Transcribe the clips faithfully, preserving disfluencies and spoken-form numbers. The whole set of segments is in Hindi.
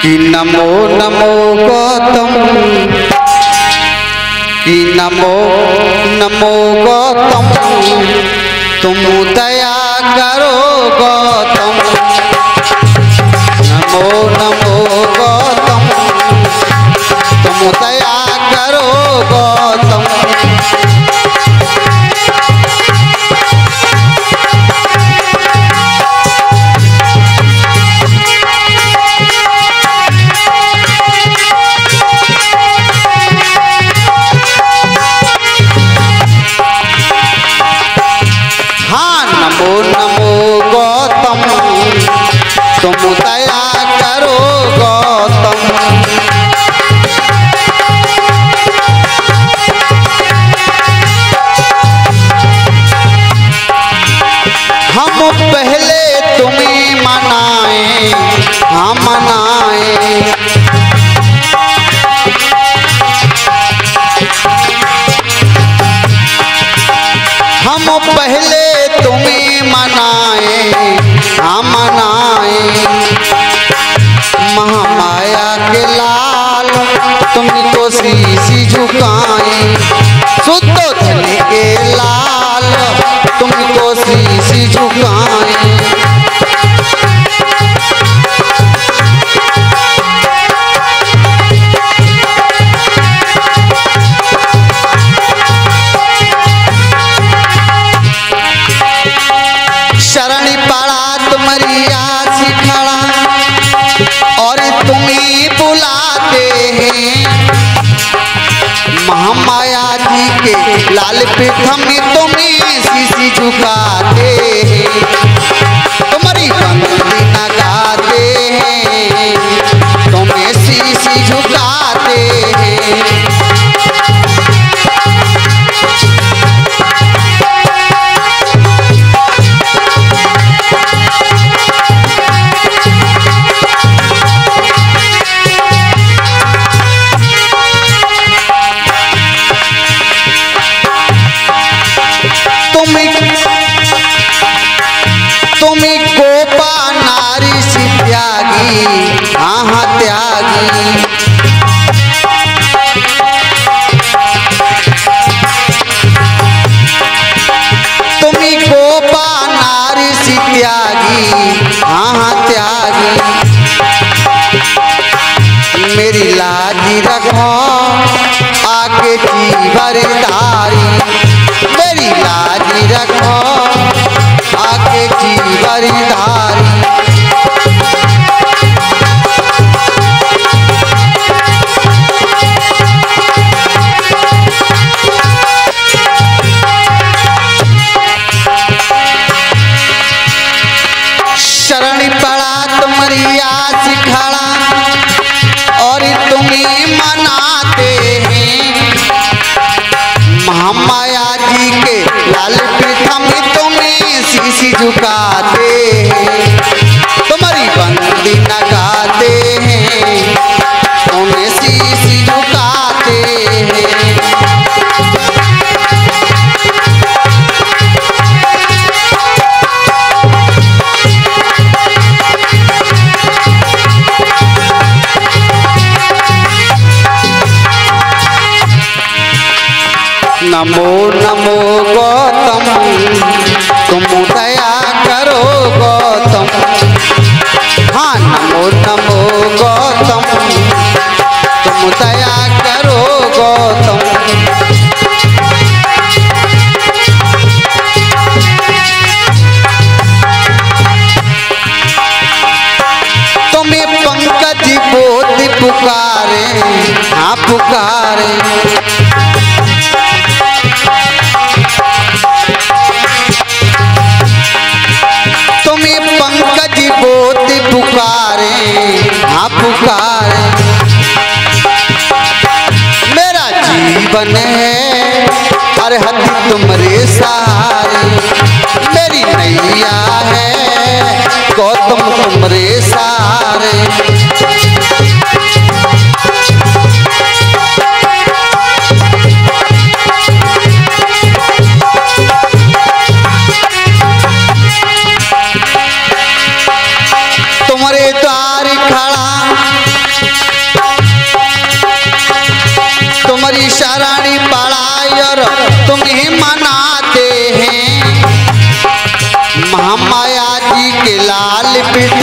कि नमो नमो गौतम, कि नमो नमो गौतम, तुम दया करो गौतम। नमो नमो गौतम, तुम दया करो गौतम। नमो नमो गौतम, तुम दया करो गौतम। हम पहले तुम्हें मनाए, हाँ मनाए। हम पहले तुम्हें मनाए, हाँ मनाए। महामाया के लाल तुमको शीशी झुकाए, शुद्धोधन के लाल तुमको शीशी झुकाए। शरण पड़ा तुम्हारी आस खड़ा और तुम्हें बुलाते हैं। महामाया जी के लाल पे हम तुम्हें शीशी झुकाते हैं। तुम्हारी बंदी लगाते हैं, तुम्हें शीशी झुकाते हैं। तुम्हें गोपा नारी सी त्यागी, हाँ हाँ त्यागी। तुम्हें गोपा नारी सी त्यागी, हाँ हाँ त्यागी। मेरी लाजी रखो आके जीवरधारी, मेरी लाजी रखो आके जीवरधारी। शरण पड़ा तुम्हारी आस खड़ा और तुम्हें मनाते हैं। महामाया जी के लाल पीठम तुम्हें शीशी झुकाते हैं। तुम्हारी बंदी लगाते हैं, तुम्हें शीशी झुकाते हैं। नमो नमो गौतम, तुम दया करो गौतम। हाँ नमो नमो गौतम, तुम दया करो गौतम। तुम्हें पंकज बोध पुकारे, हाँ पुकारे। तुम्हें पंकज बोध पुकारे, हाँ पुकारे। मेरा जीवन है हर हद तुम्हारे सहारे, मेरी नैया है गौतम तुम्हारे सहारे। तुम्हारे द्वार खड़ा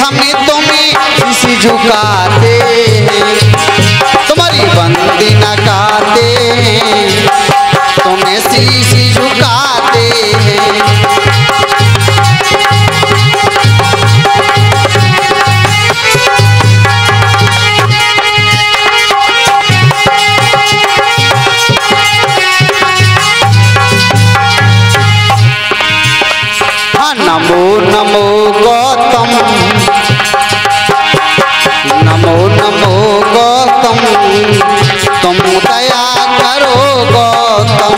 प्रथम तुम्हें शीश झुकाते हैं, तुम्हारी बंदी न गाते हैं, तुम्हें शीश झुकाते हैं। नमो नमो गौतम, नमो नमो गौतम, तुम दया करो गौतम।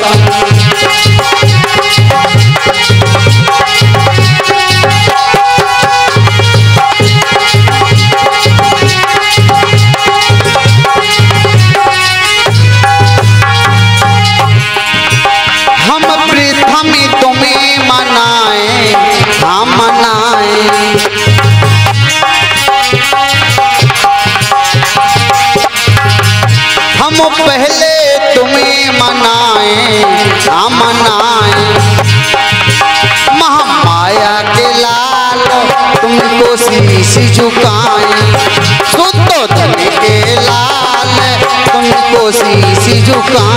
हम प्रथम तुम्हें मनाए, हाँ मनाए, हम पहले तुम्हें मनाए, हाँ मनाए। महामाया के लाल तुमको शीश झुकाए, शुद्ध धन के लाल तुमको शीश झुकाए।